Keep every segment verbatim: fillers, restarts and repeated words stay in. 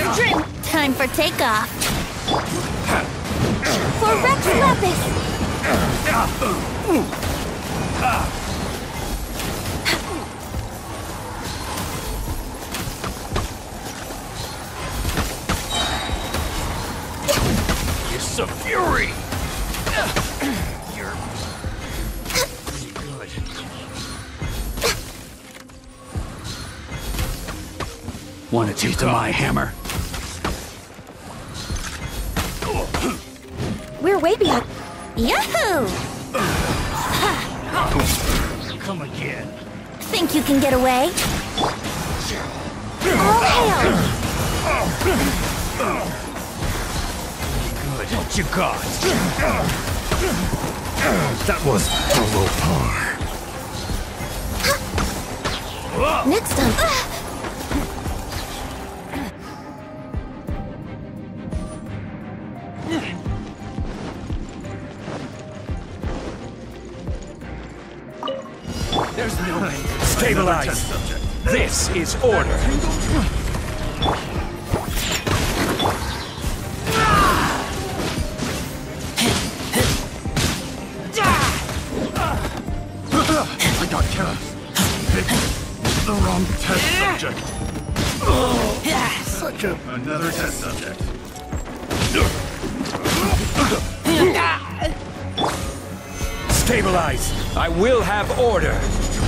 Dream! Time for takeoff! For Rex Lapis! It's a fury! You're pretty good. Want a taste of my hammer? We're way behind. Yahoo! Come again. Think you can get away? All hail! Good. What you got? That was below par. Next time. There's no way. Stabilize. This is order. I got killed. The wrong test subject. Such a another test subject. Stabilize. I will have order.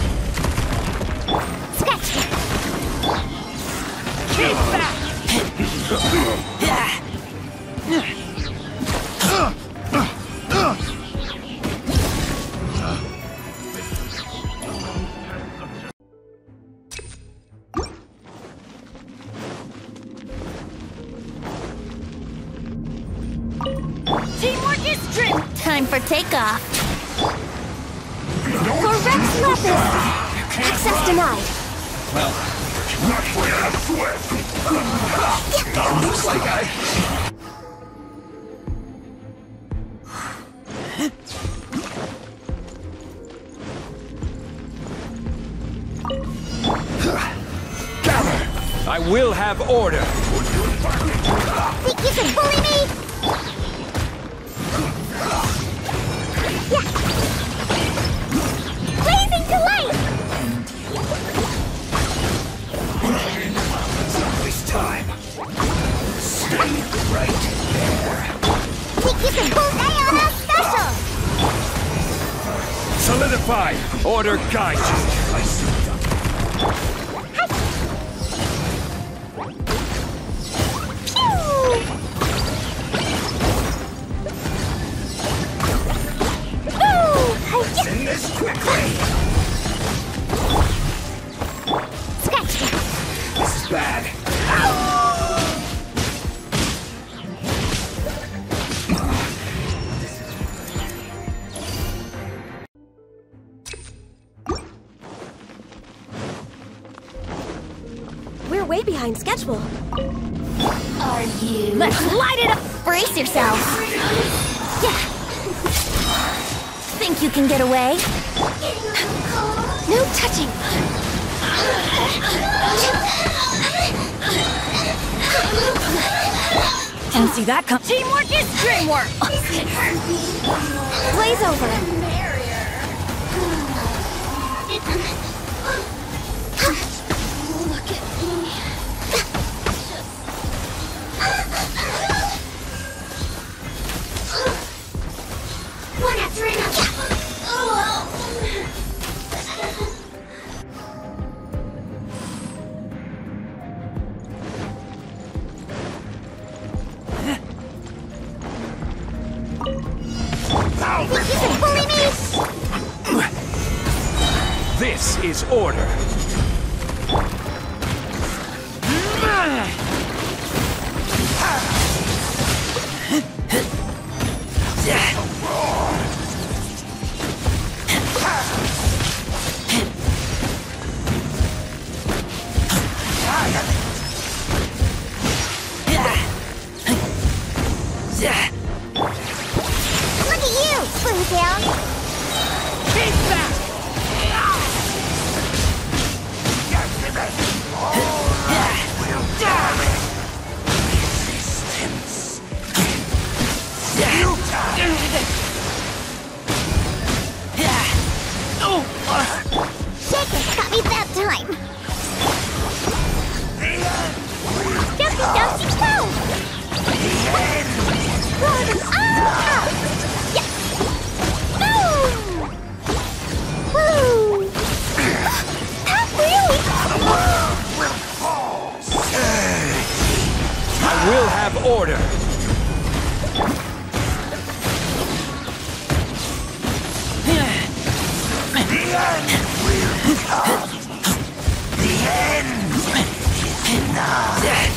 Scratch! Keep back. Teamwork is dream! Time for takeoff! For Rex Lapis! Access denied! Well, not without sweat. Looks like I... Gather! I will have order! Think you can bully me? Yeah! Blazing to light! This time. Stay right there. Think you can pull Ayana special! Solidify! Order guide you! I see them. Send this quickly! Scratch! This is bad. We're way behind schedule. Are you? Let's light it up! Brace yourself! Yeah! Think you can get away? No touching! Didn't see that come. Teamwork is dreamwork! Blaze over! Look at me. One after another. Think you can bully me? This is order. Look at you, Spoontail! Keep back! end will come. The end is nigh.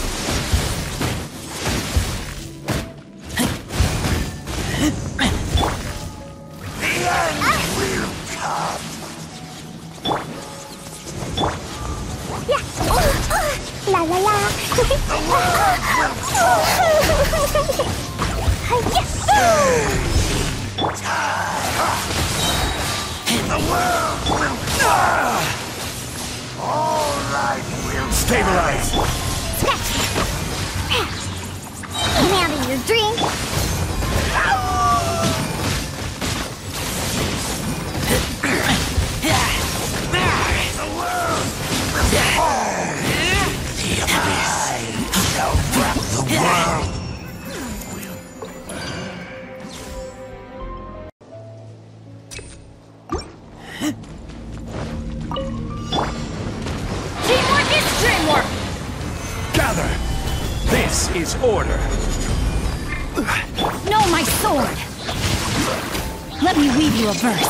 The end will come. Yeah. Oh, oh. La la la. The world will fall. Yes. The world will fall. All life will Stabilize. I'm having your drink. The world will fall. The abyss shall wrap the world. Teamwork is dreamwork. Gather. This is order. Know my sword. Let me weave you a verse.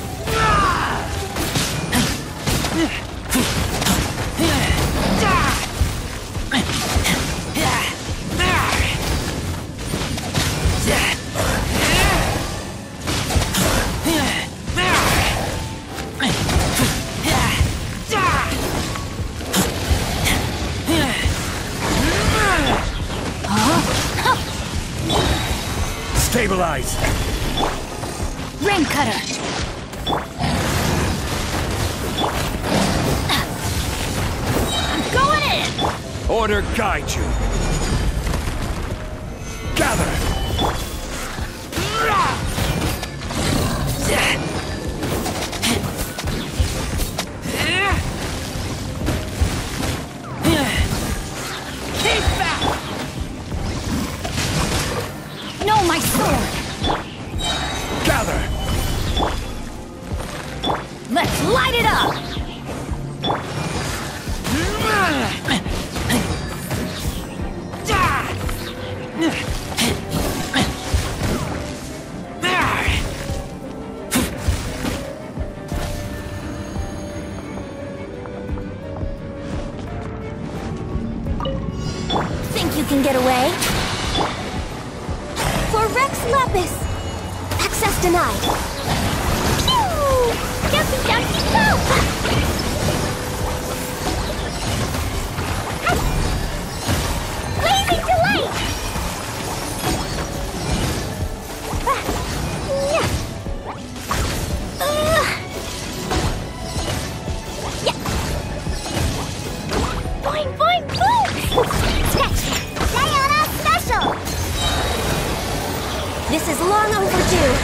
Stabilize. Ring cutter. I'm going in. Order guide you. Gather. Keep back. Know my sword. Gather. Let's light it up. Think you can get away? For Rex Lapis. Access denied. Pew! Jumpy, jumpy, go! Blazing delight! Yeah. Uh. Yeah. Boing, boing, boom! Sketch! Sayonara special! This is long overdue.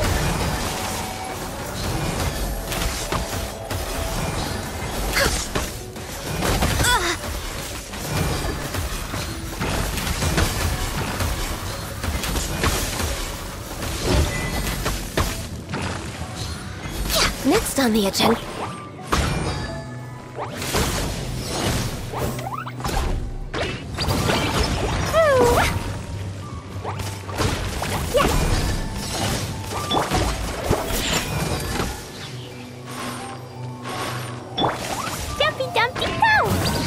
Next on the agenda. Dumpy dumpy go!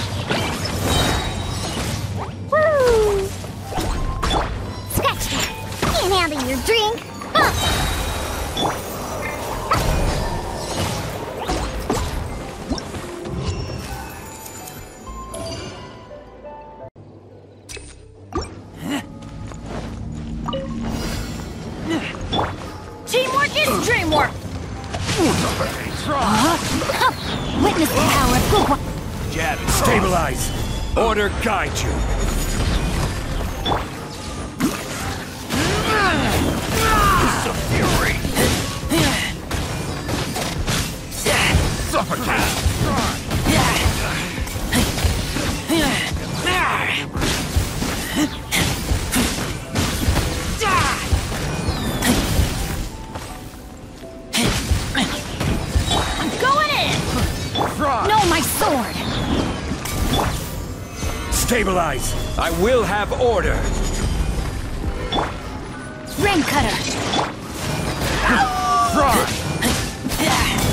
Woo! Scratch that! Can't handle your drink! Huh. Teamwork is dreamwork! Uh-huh. Witness the power of good work. Jab. Stabilize. Order guide you. The fury. Suffocate. Know my sword! Stabilize! I will have order! Ring cutter! Fry!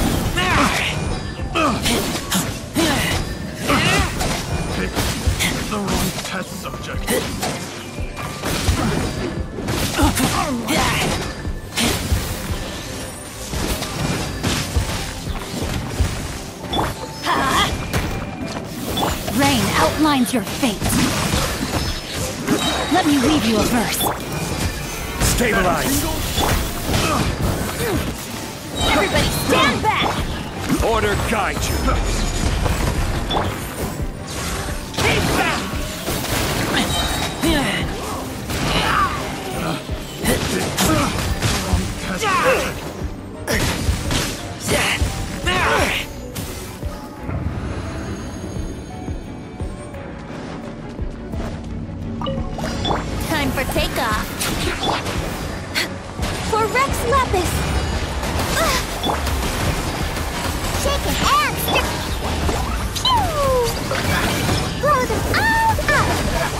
outlines your fate. Let me read you a verse. Stabilize! Everybody stand back! Order guide you! Keep back! Time for takeoff. For Rex Lapis! Shake it and stick! Pew! Blow them all up!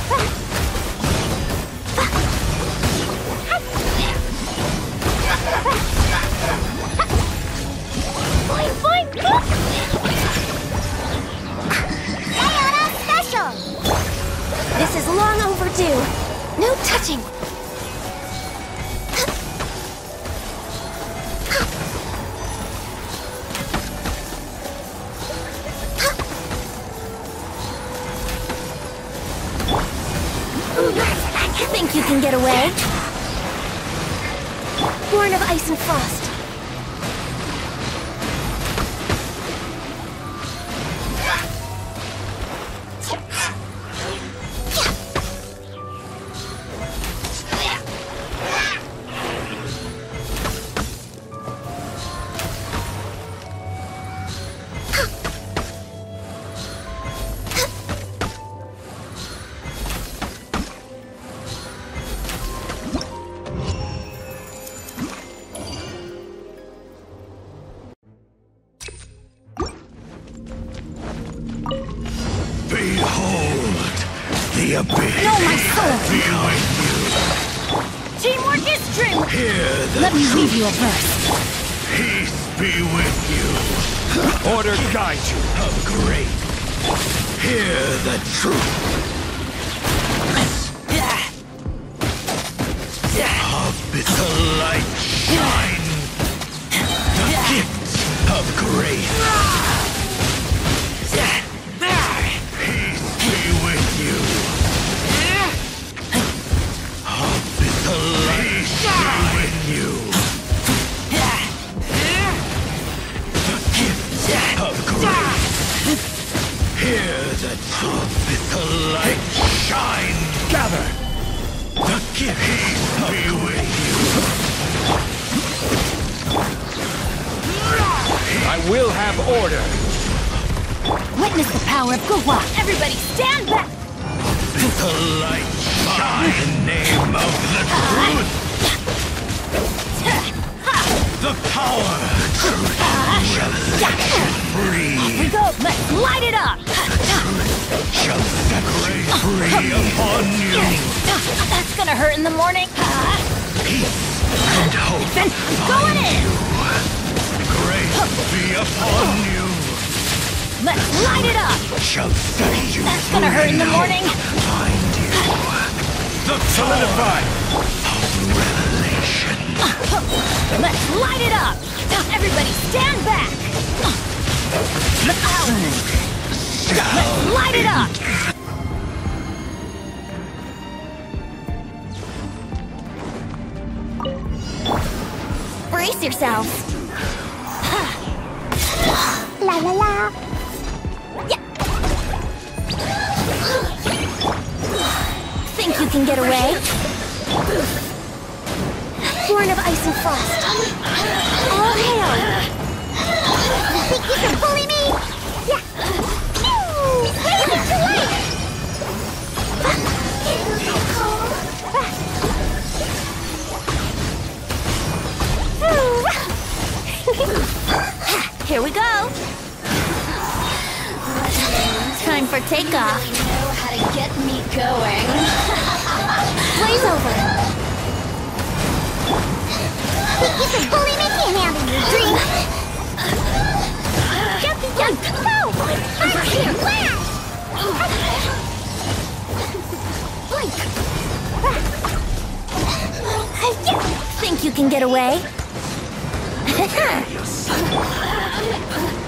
Boing, boing, boing! Ayana Special! This is long overdue. No touching. Think you can get away? Born of ice and frost. Behold the abyss. No, my soul! Behind you. Teamwork is true! Hear the Let me truth. read you a verse. Peace be with you. Order guide you. Of great. Hear the truth. Of bitter light shine. The gifts of grace. Peace be with you. Of bitter light be with you. The gifts of grace. Hear the truth. Bitter light shine. Gather. The gifts be with you. I will have order. Witness the power of Gua. Everybody stand back! Bitter light shine in the name of the truth. The power, truth, revelation, free. We go, let's light it up! Shall set free upon you. That's gonna hurt in the morning. Peace and hope Then going find in! you. Grace be upon you. Let's light it up! Shall set you That's gonna hurt in the free. morning. Find you. The solidify of revelation. Let's light it up! Everybody stand back! Let's light it up! Brace yourselves! La la la! Yeah. Think you can get away? Born of ice and frost. All hail! Think you can bully me? Yeah! Pew! Hey, it's too late! Here we go! Time for takeoff. You know how to get me going. Blaze over! Think you can bully me? Can't handle your dream! Jump, jump, go! Right here, flash! Think you can get away?